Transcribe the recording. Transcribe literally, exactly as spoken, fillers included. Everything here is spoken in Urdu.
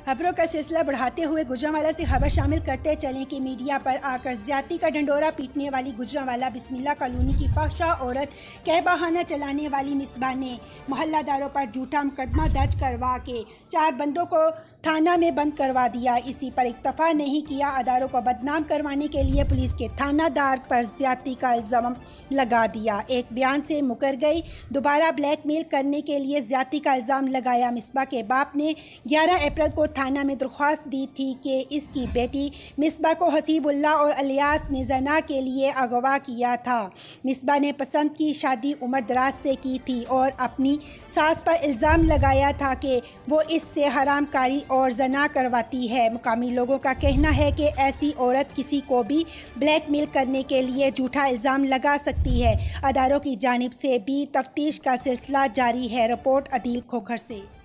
خبروں کا سلسلہ بڑھاتے ہوئے گجرانوالہ سے خبر شامل کرتے چلیں کہ میڈیا پر آ کر زیادتی کا ڈنڈورا پیٹنے والی گجرانوالہ بسم اللہ کالونی کی فحشہ عورت کہہ بہانہ چلانے والی مصباح نے محلہ داروں پر جھوٹا مقدمہ درج کروا کے چار بندوں کو تھانہ میں بند کروا دیا۔ اسی پر اکتفا نہیں کیا، اداروں کو بدنام کروانے کے لیے پولیس کے تھانہ دار پر زیادتی کا الزام لگا دیا۔ ایک بیان سے مکر گئی، دوبارہ بلیک میل کرنے کے لیے زیادتی کا الزام لگایا۔ مصباح کے باپ نے گیارہ اپریل کو تھانہ میں درخواست دی تھی کہ اس کی بیٹی مصباح کو حسیب اللہ اور الیاس نے زنا کے لیے اغوا کیا تھا۔ مصباح نے پسند کی شادی عمر دراز سے کی تھی اور اپنی ساس پر الزام لگایا تھا کہ وہ اس سے حرام کاری اور زنا کرواتی ہے۔ مقامی لوگوں کا کہنا ہے کہ ایسی عورت کسی کو بھی بلیک میل کرنے کے لیے جھوٹا الزام لگا سکتی ہے۔ اداروں کی جانب سے بھی تفتیش کا سلسلہ جاری ہے۔ رپورٹ عدیل کھوکھر سے۔